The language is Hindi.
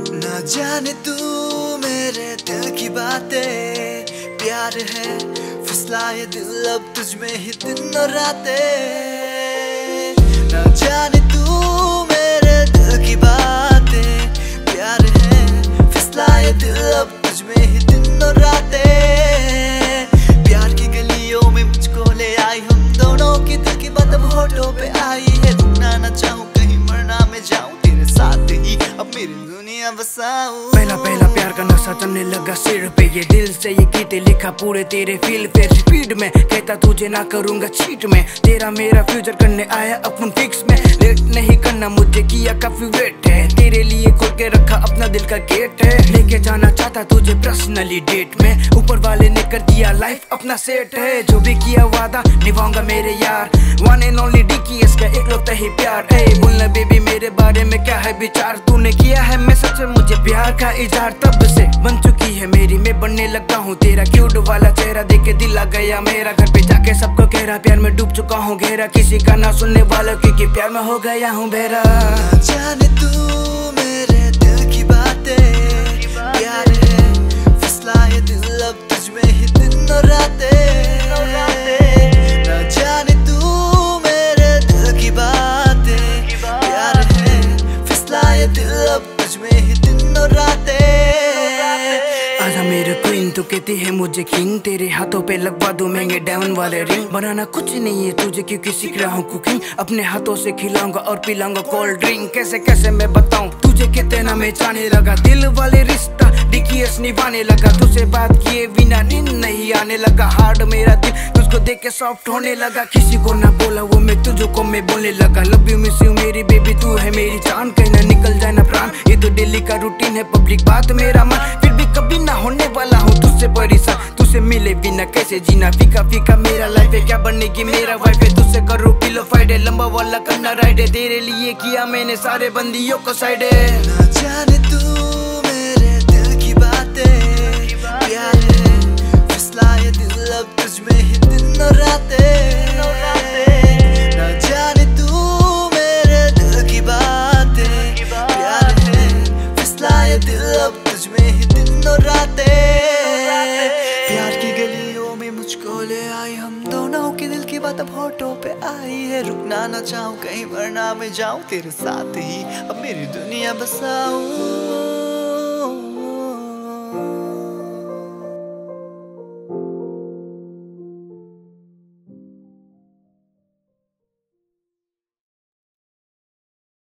ना जाने तू मेरे दिल की बातें, प्यार है फिसला ये दिल अब तुझ में ही दिन और रातें। ना जाने तू मेरे दिल की बातें, प्यार है फिसला ये दिल अब तुझ में ही दिन और रातें। प्यार की गलियों में मुझको ले आई, हम दोनों की दिल की बात अब होठों पे आई है। रुकना ना चाहूं कहीं मरना मैं जाऊं, तेरे साथ ही अब मेरी दुनिया बसाऊं। पहला पहला प्यार का नशा चढ़ने लगा सिर पे, ये दिल से ये गीते लिखा पूरे तेरे फील पे। स्पीड में कहता तुझे ना करूंगा चीट में, तेरा मेरा फ्यूचर करने आया अपन फिक्स में। लेट नहीं करना मुझे किया काफी वेट है, तेरे लिए खोल के रखा अपना दिल का गेट है। लेके जाना चाहता तुझे पर्सनली डेट में, ऊपर वाले ने कर दिया लाइफ अपना सेट है। जो भी किया वादा निभाऊंगा मेरे यार, वन एंड ओनली DKS का इकलौता ही प्यार। बोलना बेबी मेरे बारे में क्या है विचार, तूने किया है मैं सच मुझे प्यार का इजहार। तब से बन चुकी है मेरी, मैं बनने लगा हूँ तेरा। क्यूट वाला चेहरा देख के दिल आ गया मेरा, घर पे जाके सबको कह रहा प्यार में डूब चुका हूँ गहरा। किसी का ना सुनने वाला क्योंकि प्यार में हो गया हूँ बेरा। ना जाने तू मेरे दिल की बातें, प्यार है फिसला ये दिल अब तुझ में ही दिन और रातें। ना जाने तू मेरे दिल की बातें, प्यार है फिसला ये दिल अब तुझ में ही दिन और रातें। आजा मेरे क्वीन, तू कहती है मुझे किंग, तेरे हाथों पे लगवा दूं महंगे डायमंड वाले रिंग। बनाना कुछ नहीं है तुझे क्योंकि सीख रहा हूँ कुकिंग, अपने हाथों से खिलाऊंगा और पिलाऊंगा कोल्ड ड्रिंक। कैसे कैसे मैं बताऊं तुझे कितना मैं चाहने लगा, दिल वाले रिश्ता DKS निभाने लगा। तुझसे बात किए बिना नींद नहीं आने लगा, हार्ड मेरा दिल तुझको देख के सॉफ्ट होने लगा। किसी को ना बोला वो मैं तुझको मैं बोलने लगा, लव यू मिस यू मेरी बेबी तू है मेरी जान। कहीं ना निकल जाए ना प्राण, ये तो डेली का रूटीन है पब्लिक बात मेरा मन। फिर भी कभी ना होने वाला हूँ तुझसे परेशान, तुझसे मिले बिना कैसे जीना। फीका फीका मेरा लाइफ है, क्या बनेगी मेरा वाइफ है। तुझसे करो पिलो फाइट है, लंबा वाला करना राइड है। तेरे लिए किया मैंने सारे बंदियों को साइड है। ना जाने तू मेरे दिल की बातें, प्यार है फिसला ये दिल अब तुझ में ही दिन और रातें। ना जाने तू मेरे दिल की बातें, प्यार है फिसला ये दिल अब तुझ में ही दिन और रातें। प्यार की गलियों में मुझको ले आई, हम दोनों के दिल की बात अब होठों पे आई है। रुकना ना चाहूं कहीं वरना मैं जाऊं, तेरे साथ ही अब मेरी दुनिया बसाऊं।